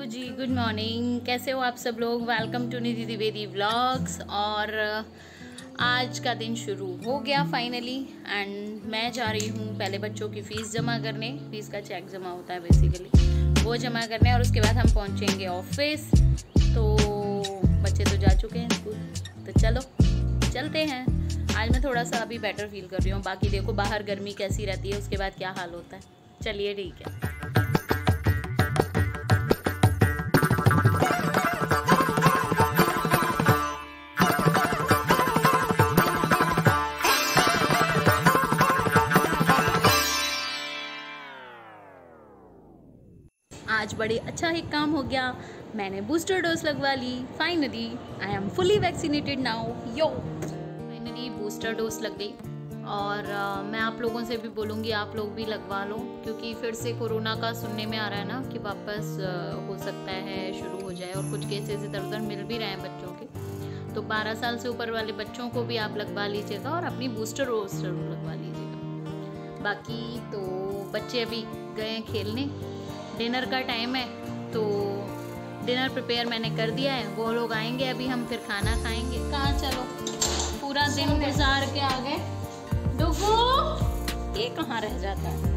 जी, good morning. कैसे हो आप सब लोग? Welcome to Nidhi Dwivedi vlogs. और आज का दिन शुरू हो गया फाइनली एंड मैं जा रही हूँ पहले बच्चों की फ़ीस जमा करने। फ़ीस का चेक जमा होता है बेसिकली, वो जमा करने और उसके बाद हम पहुँचेंगे ऑफिस। तो बच्चे तो जा चुके हैं स्कूल, तो चलो चलते हैं। आज मैं थोड़ा सा अभी बेटर फील कर रही हूँ, बाकी देखो बाहर गर्मी कैसी रहती है, उसके बाद क्या हाल होता है। चलिए ठीक है। आज बड़े अच्छा एक काम हो गया, मैंने बूस्टर डोज लगवा ली। Finally I am fully vaccinated now. Yo finally booster dose लग गई और मैं आप लोगों से भी बोलूँगी आप लोग भी लगवा लो, क्योंकि फिर से कोरोना का सुनने में आ रहा है ना कि वापस हो सकता है शुरू हो जाए, और कुछ केसेस इधर उधर मिल भी रहे हैं बच्चों के। तो 12 साल से ऊपर वाले बच्चों को भी आप लगवा लीजिएगा और अपनी बूस्टर डोज जरूर लगवा लीजिएगा। बाकी तो बच्चे अभी गए खेलने, डिनर का टाइम है तो डिनर प्रिपेयर मैंने कर दिया है। वो लोग आएंगे अभी, हम फिर खाना खाएंगे। कहाँ चलो, पूरा दिन गुजार के आ गए। डुगू ये कहाँ रह जाता है?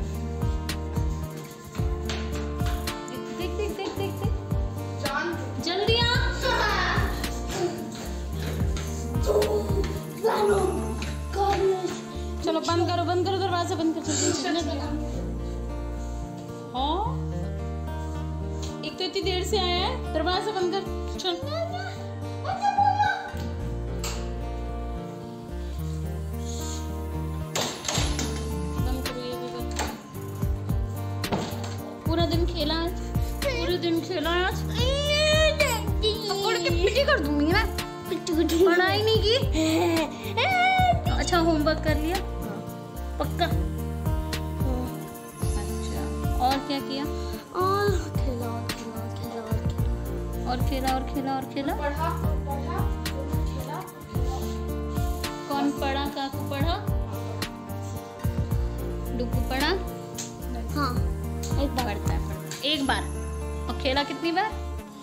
देख देख देख देख देख, जल्दी आ। चलो बंद करो दरवाजा बंद कर। हाँ एक तो इतनी देर से आया है, दरवाजा बंद कर। चल बंद करो, ये भी बंद। पूरा दिन खेला आज, पूरे दिन खेला आज। पकड़ के पिटी कर दूंगी मैं। पढ़ाई नहीं की? अच्छा होमवर्क कर लिया पक्का? अच्छा, और क्या किया? और खेला। कौन पढ़ा? काकू पढ़ा? डुगू पढ़ा? हाँ एक बार पढ़ता है, एक बार। और खेला कितनी बार?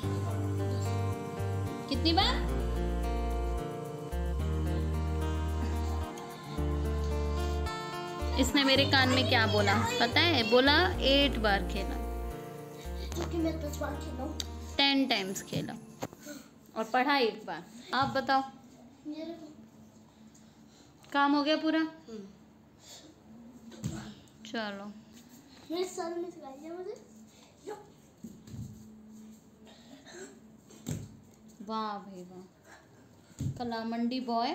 इसने मेरे कान में क्या बोला पता है? बोला 8 बार खेला, 10 टाइम्स खेला और पढ़ा 1 बार। आप बताओ, काम हो गया पूरा? चलो मेरे सर ने सिखाया मुझे। वाह भाई वाह, कला मंडी बॉय।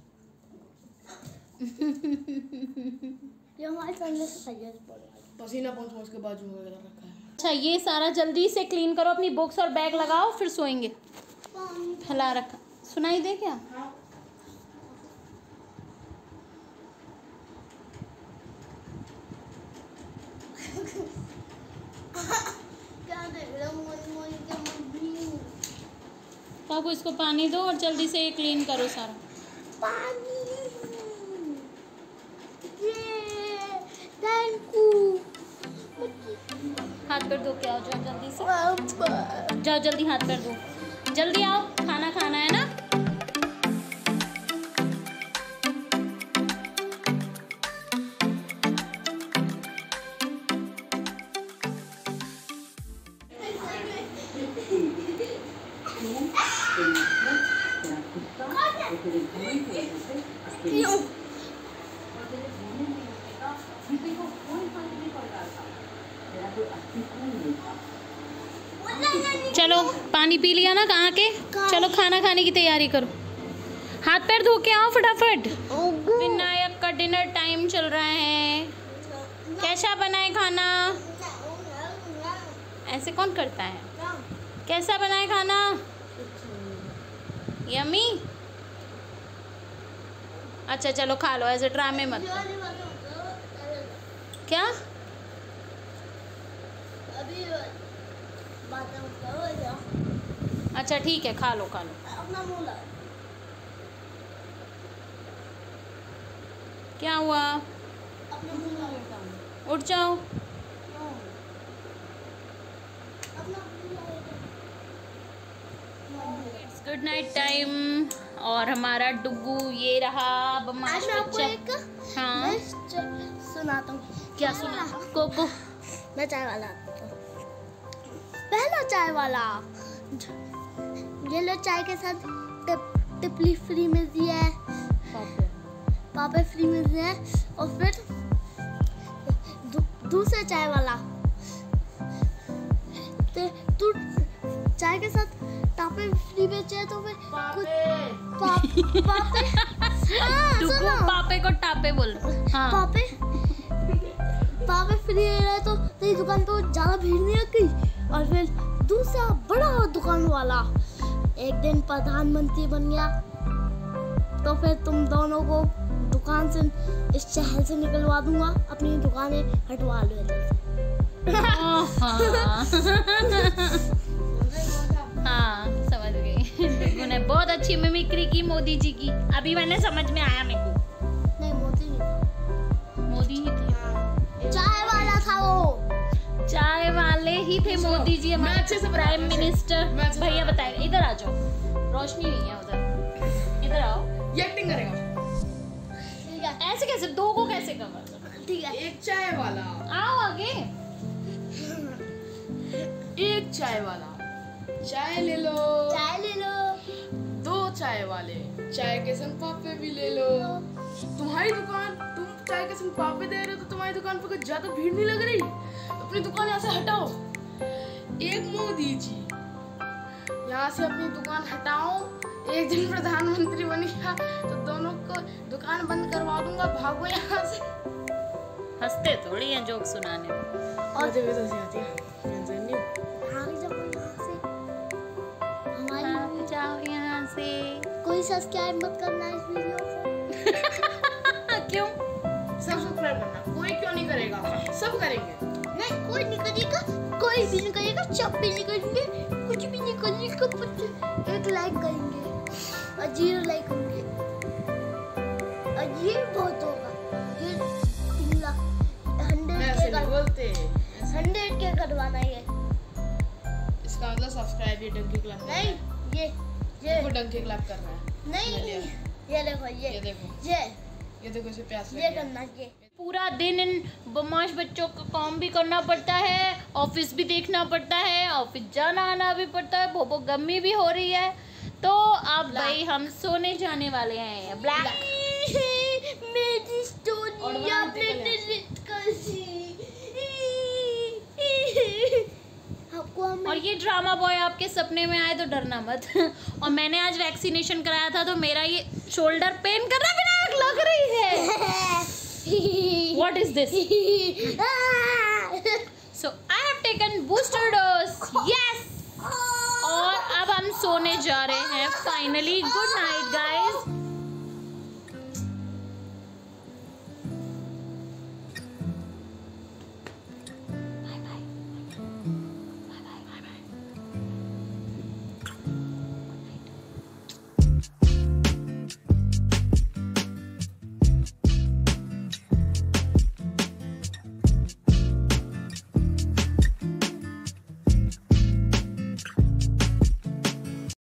ये हमारे सर ने सिखाया, पसीना पहुंच के बाजू में रखा है। अच्छा ये सारा जल्दी से क्लीन करो, अपनी बुक्स और बैग लगाओ, फिर सोएंगे। फैला रखा, सुनाई दे क्या? काकू इसको पानी दो और जल्दी से ये क्लीन करो सारा। पानी हाथ पैर धो के आओ, जाओ जल्दी से, जाओ जल्दी हाथ पैर धो, जल्दी आओ, खाना खाना है ना। चलो पानी पी लिया ना कहाँ के? चलो खाना खाने की तैयारी करो, हाथ पैर धो के आओ फटाफट। विनायक का डिनर टाइम चल रहा है। कैसा बनाए खाना? ऐसे कौन करता है? कैसा बनाए खाना? यम्मी? अच्छा चलो खा लो, ऐसे ड्रामे मत करो। क्या? अच्छा ठीक है, खा लो। क्या हुआ? उठ जाओ। गुड नाइट टाइम और हमारा डुग्गू ये रहा बदमाश बच्चा। हाँ सुनाता हूँ। क्या सुना? कोको मैं चाय वाला पहला चाय वाला ये लो चाय के साथ टिपली फ्री मिलती है, पापे फ्री मिलती है। और फिर दूसरा चाय वाला तू चाय के साथ टापे फ्री बेचे तो फिर पापे हाँ, सुनो पापे को टापे बोल। हाँ। पापे फ्री रहे तो तेरी दुकान पे ज्यादा भीड़ नहीं रखी। और फिर दूसरा बड़ा दुकान वाला एक दिन प्रधानमंत्री बन गया तो फिर तुम दोनों को दुकान से इस शहर से निकलवा दूंगा, अपनी दुकानें हटवा लो। हाँ समझ गई। उन्होंने बहुत अच्छी मिमिक्री की मोदी जी की। अभी मैंने समझ में आया मेरे को। नहीं मोदी नहीं था, मोदी ही थे। चाय वाला था वो। चाय वाले ही थे मोदी जी हमारे अच्छे से प्राइम मिनिस्टर। भैया बताए इधर आ जाओ, रोशनी नहीं है उधर, इधर आओ। ये एक्टिंग करेगा। ठीक है ऐसे कैसे दो को कैसे कवर? ठीक है। एक चाय वाला, आओ आगे। एक चाय वाला, चाय ले लो। चाय ले लो। दो चाय वाले, चाय के संग पापे भी ले लो। तुम्हारी दुकान, तुम चाय के संग पापे दे रहे हो तो तुम्हारी दुकान पर कुछ ज्यादा भीड़ नहीं लग रही? अपनी दुकान यहाँ से हटाओ। एक मोदी जी यहाँ से अपनी दुकान हटाओ। एक दिन प्रधानमंत्री बन गया तो दोनों को दुकान बंद करवा दूंगा। भागो यहाँ से। हंसते थोड़ी हैं जोक सुनाने में। और जब इधर से आती है भाग जाओ यहाँ से। हमारी भाग जाओ यहाँ से। कोई सब्सक्राइब मत करना इस वीडियो को। क्यों? सब सब्सक्राइब करना। कोई क्यों नहीं करेगा? सब करेंगे। नहीं कोई नहीं करेगा, कोई भी नहीं करेगा, सब भी नहीं करेंगे, कुछ भी नहीं करेगा। कुछ एक लाइक करेंगे और 0 लाइक होंगे और ये बहुत होगा। ये 3 लाख 100 के करवाना है। इसका मतलब सब्सक्राइब ये डंकी क्लैप नहीं ये वो डंकी क्लैप कर रहा है। नहीं ये देखो ये देखो ये देखो इसे प्यास लग ये गया। करना ये। पूरा दिन इन बदमाश बच्चों का काम भी करना पड़ता है, ऑफिस भी देखना पड़ता है, ऑफिस जाना आना भी पड़ता है, भोपो गम्मी भी हो रही है। तो अब भाई हम सोने जाने वाले हैं। ब्लैक मेरी स्टोरी आपने डिलीट कर दी। और ये ड्रामा बॉय आपके सपने में आए तो डरना मत। और मैंने आज वैक्सीनेशन कराया था तो मेरा ये शोल्डर पेन कर रहा विनायक लग रही है। What is this? So I have taken booster dose. Yes. और अब हम सोने जा रहे हैं फाइनली। Good night guys.